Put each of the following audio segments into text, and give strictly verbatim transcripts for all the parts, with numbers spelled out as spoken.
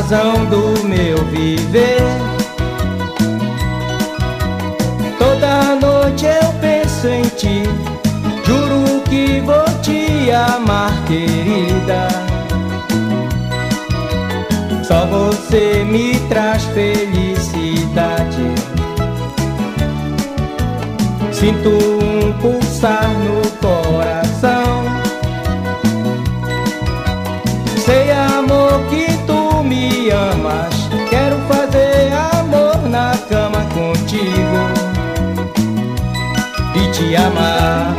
razão do meu viver. Toda noite eu penso em ti, juro que vou te amar, querida. Só você me traz felicidade. Sinto um pulsar no coração. Sei, amor, que tu me amas. Quero fazer amor na cama contigo e te amar.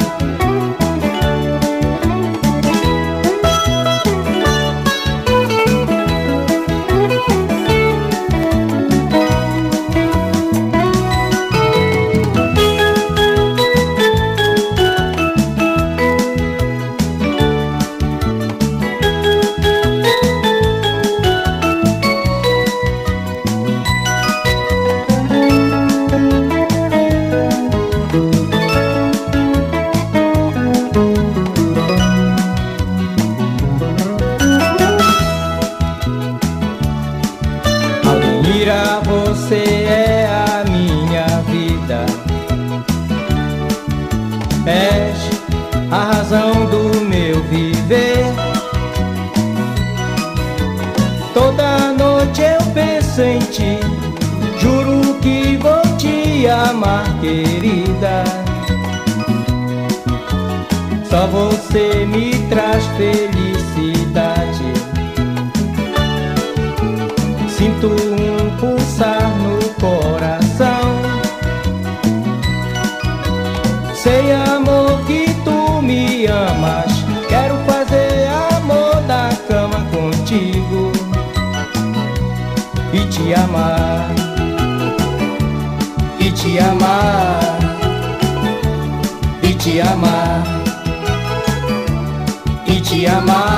Você é a minha vida, és a razão do meu viver. Toda noite eu penso em ti, juro que vou te amar, querida. Só você me traz felicidade. Sinto um pulsar no coração. Sei, amor, que tu me amas. Quero fazer amor na cama contigo e te amar, e te amar, e te amar, e te amar.